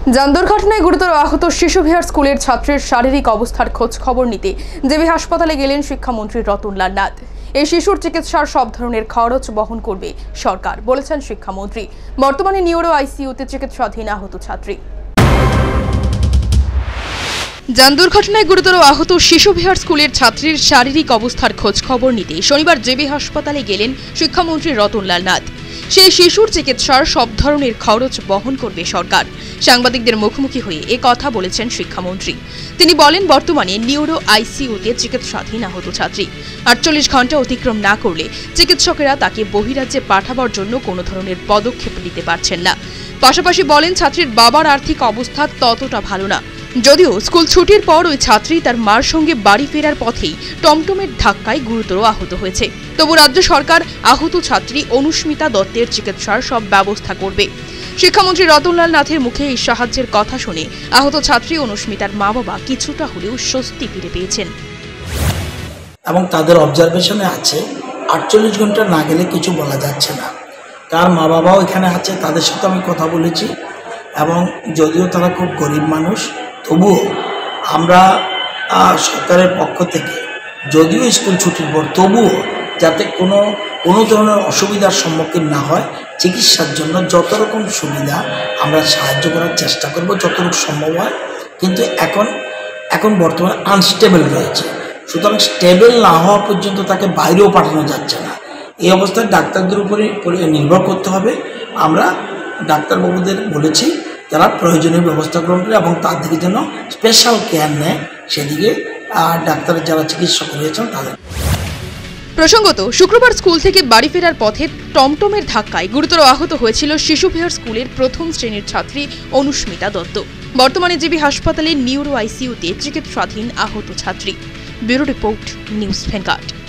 যান দুর্ঘটনায় গুরুতর আহত শিশু বিহার স্কুলের ছাত্রের শারীরিক অবস্থার খোঁজ খবর নিতে জেবি হাসপাতালে গেলেন শিক্ষামন্ত্রী রতনলাল নাথ। এই শিশুর চিকিৎসার সব ধরনের খরচ বহন করবে সরকার, বলেছেন শিক্ষামন্ত্রী। বর্তমানে নিউরো আইসিইউতে চিকিৎসাধীন আহত ছাত্রী। যান দুর্ঘটনায় গুরুতর আহত শিশু বিহার স্কুলের ছাত্রীর শারীরিক অবস্থার খোঁজ খবর নিতে শনিবার জেবি হাসপাতালে গেলেন শিক্ষামন্ত্রী রতনলাল নাথ। সেই শিশুর চিকিৎসার সব ধরনের খরচ বহন করবে সরকার। সাংবাদিকদের মুখোমুখি হয়ে এ কথা বলেছেন শিক্ষামন্ত্রী। তিনি বলেন, বর্তমানে নিউরো আইসিইউতে চিকিৎসাধীন আহত ছাত্রী 48 ঘন্টা অতিক্রম না করলে চিকিৎসকেরা তাকে বহিরাজ্যে পাঠাবার জন্য কোনো ধরনের পদক্ষেপ নিতে পারছেন না। পাশাপাশি বলেন, ছাত্রীর বাবার আর্থিক অবস্থা ততটা ভালো না। যদিও স্কুল ছুটির পর ওই ছাত্রী তার মার সঙ্গে বাড়ি ফেরার পথেই টমটমের ধাক্কায় গুরুতর আহত হয়েছে। তবু রাজ্য সরকার আহত ছাত্রী অনুস্মিতা দত্তের চিকিৎসার সব ব্যবস্থা করবে। শিক্ষামন্ত্রী রতনলাল নাথের মুখে এই সাহায্যের কথা শুনে আহত ছাত্রী অনুস্মিতার মা বাবা কিছুটা হলেও স্বস্তি ফিরে পেয়েছেন। এবং তাদের অবজারভেশনে আছে 48 ঘন্টা না গেলে কিছু বলা যাচ্ছে না। তার মা বাবাও এখানে আছে, তাদের সাথে আমি কথা বলেছি। এবং যদিও তারা খুব গরিব মানুষ, তবুও আমরা সরকারের পক্ষ থেকে, যদিও স্কুল ছুটির পর, তবুও যাতে কোনো ধরনের অসুবিধার সম্মুখীন না হয়, চিকিৎসার জন্য যত রকম সুবিধা আমরা সাহায্য করার চেষ্টা করব যতটুকু সম্ভব হয়। কিন্তু এখন বর্তমানে আনস্টেবল রয়েছে, সুতরাং স্টেবল না হওয়া পর্যন্ত তাকে বাইরেও পাঠানো যাচ্ছে না। এই অবস্থায় ডাক্তারদের উপরে নির্ভর করতে হবে। আমরা ডাক্তারবাবুদের বলেছি তারা প্রয়োজনীয় ব্যবস্থা গ্রহণ করে এবং তার দিকে যেন স্পেশাল কেয়ার নেয়, সেদিকে ডাক্তারের যারা চিকিৎসক রয়েছেন তাদের। প্রসঙ্গত, শুক্রবার স্কুল থেকে বাড়ি ফেরার পথে টমটমের ধাক্কায় গুরুতর আহত হয়েছিল শিশু বিহার স্কুলের প্রথম শ্রেণীর ছাত্রী অনুস্মিতা দত্ত। বর্তমানে জেবি হাসপাতালে নিউরো আইসিইউতে চিকিৎসাধীন আহত ছাত্রী। Bureau report, news vanguard.